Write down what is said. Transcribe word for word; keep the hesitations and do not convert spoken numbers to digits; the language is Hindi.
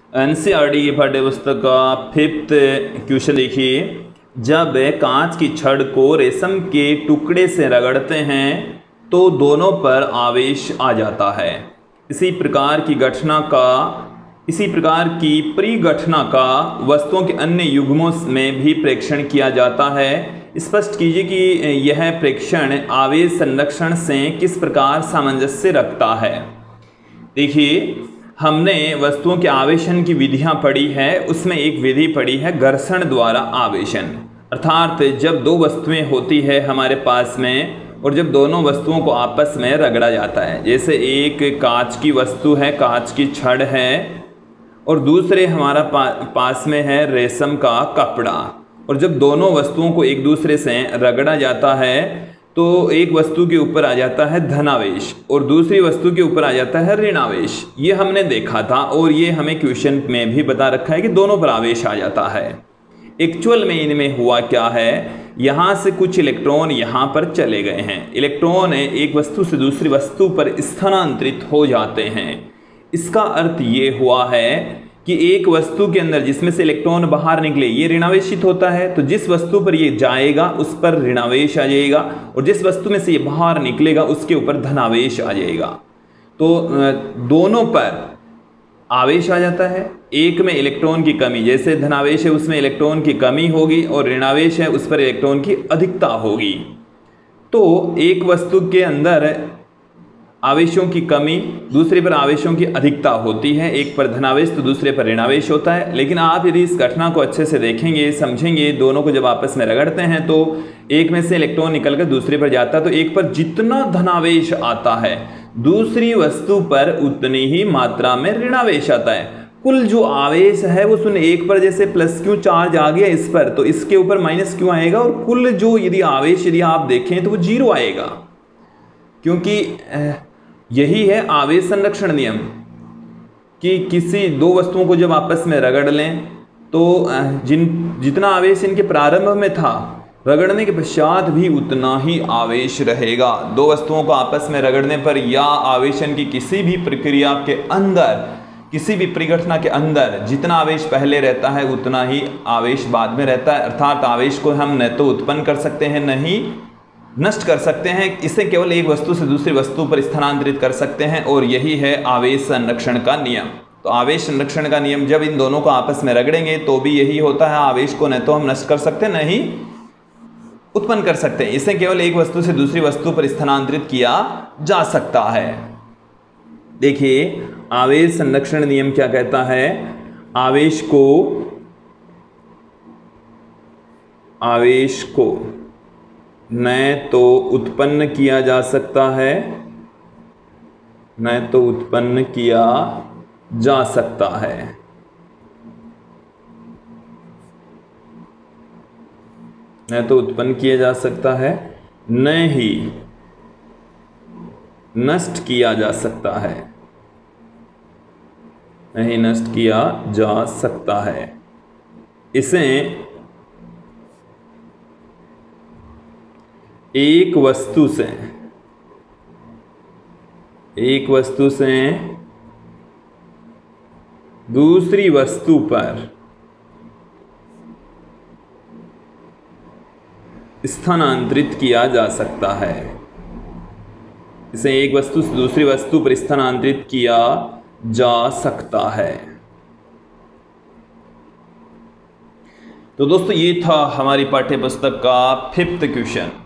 एनसीईआरटी की पाठ्य पुस्तक का फिफ्थ क्वेश्चन देखिए। जब कांच की छड़ को रेशम के टुकड़े से रगड़ते हैं तो दोनों पर आवेश आ जाता है। इसी प्रकार की घटना का इसी प्रकार की परिघटना का वस्तुओं के अन्य युग्मों में भी प्रेक्षण किया जाता है। स्पष्ट कीजिए कि यह प्रेक्षण आवेश संरक्षण से किस प्रकार सामंजस्य रखता है। देखिए, हमने वस्तुओं के आवेशन की विधियां पढ़ी है, उसमें एक विधि पढ़ी है घर्षण द्वारा आवेशन। अर्थात जब दो वस्तुएं होती है हमारे पास में और जब दोनों वस्तुओं को आपस में रगड़ा जाता है, जैसे एक कांच की वस्तु है, कांच की छड़ है, और दूसरे हमारा पा, पास में है रेशम का कपड़ा, और जब दोनों वस्तुओं को एक दूसरे से रगड़ा जाता है तो एक वस्तु के ऊपर आ जाता है धनावेश और दूसरी वस्तु के ऊपर आ जाता है ऋणावेश। ये हमने देखा था और ये हमें क्वेश्चन में भी बता रखा है कि दोनों पर आवेश आ जाता है। एक्चुअल में इनमें हुआ क्या है, यहाँ से कुछ इलेक्ट्रॉन यहाँ पर चले गए हैं। इलेक्ट्रॉन एक वस्तु से दूसरी वस्तु पर स्थानांतरित हो जाते हैं। इसका अर्थ ये हुआ है कि एक वस्तु के अंदर जिसमें से इलेक्ट्रॉन बाहर निकले ये ऋणावेशित होता है, तो जिस वस्तु पर ये जाएगा उस पर ऋणावेश आ जाएगा, और जिस वस्तु में से ये बाहर निकलेगा उसके ऊपर धनावेश आ जाएगा। तो दोनों पर आवेश आ जाता है। एक में इलेक्ट्रॉन की कमी, जैसे धनावेश है उसमें इलेक्ट्रॉन की कमी होगी और ऋणावेश है उस पर इलेक्ट्रॉन की अधिकता होगी। तो एक वस्तु के अंदर आवेशों की कमी, दूसरे पर आवेशों की अधिकता होती है। एक पर धनावेश तो दूसरे पर ऋणावेश होता है। लेकिन आप यदि इस घटना को अच्छे से देखेंगे, समझेंगे, दोनों को जब आपस में रगड़ते हैं तो एक में से इलेक्ट्रॉन निकलकर दूसरे पर जाता है, तो एक पर जितना धनावेश आता है दूसरी वस्तु पर उतनी ही मात्रा में ऋणावेश आता है। कुल जो आवेश है वो सुन, एक पर जैसे प्लस क्यू चार्ज आ गया इस पर, तो इसके ऊपर माइनस क्यू आएगा, और कुल जो यदि आवेश यदि आप देखें तो वो जीरो आएगा, क्योंकि यही है आवेश संरक्षण नियम कि किसी दो वस्तुओं को जब आपस में रगड़ लें तो जिन जितना आवेश इनके प्रारंभ में था रगड़ने के पश्चात भी उतना ही आवेश रहेगा। दो वस्तुओं को आपस में रगड़ने पर या आवेशन की किसी भी प्रक्रिया के अंदर, किसी भी परिघटना के अंदर जितना आवेश पहले रहता है उतना ही आवेश बाद में रहता है। अर्थात आवेश को हम न तो उत्पन्न कर सकते हैं न ही नष्ट कर सकते हैं। इसे केवल एक वस्तु से दूसरी वस्तु पर स्थानांतरित कर सकते हैं, और यही है आवेश संरक्षण का नियम। तो आवेश संरक्षण का नियम जब इन दोनों को आपस में रगड़ेंगे तो भी यही होता है, आवेश को न तो हम नष्ट कर सकते न ही उत्पन्न कर सकते हैं। इसे केवल एक वस्तु से दूसरी वस्तु पर स्थानांतरित किया जा सकता है। देखिए, आवेश संरक्षण नियम क्या कहता है, आवेश को आवेश को न तो उत्पन्न किया जा सकता है न तो उत्पन्न किया जा सकता है। न तो उत्पन्न किया जा सकता है न ही नष्ट किया जा सकता है न ही नष्ट किया जा सकता है। इसे एक वस्तु से एक वस्तु से दूसरी वस्तु पर स्थानांतरित किया जा सकता है। इसे एक वस्तु से दूसरी वस्तु पर स्थानांतरित किया जा सकता है। तो दोस्तों, ये था हमारी पाठ्य पुस्तक का फिफ्थ क्वेश्चन।